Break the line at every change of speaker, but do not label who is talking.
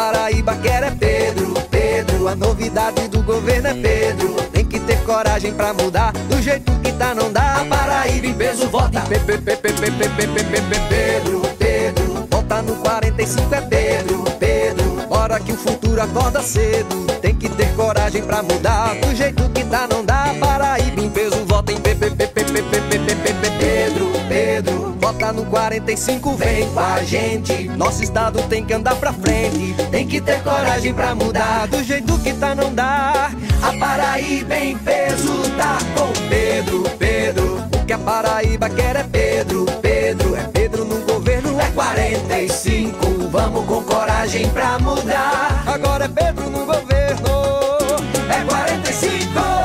Paraíba quer é Pedro, Pedro. A novidade do governo é Pedro. Tem que ter coragem pra mudar, do jeito que tá não dá. A Paraíba em peso vota Pedro, Pedro. Vota no 45 é Pedro, Pedro. Hora que o futuro acorda cedo. Tem que ter coragem pra mudar, do jeito que tá não dá. A Paraíba em peso vota em Pedro, Pedro. Vota no 45, vem com a gente. Nosso estado tem que andar pra frente. Tem que ter coragem pra mudar, do jeito que tá não dá. A Paraíba em peso tá com Pedro, Pedro. O que a Paraíba quer é Pedro, Pedro. É Pedro no governo, é 45. Vamos com coragem pra mudar. Agora é Pedro no governo, é 45.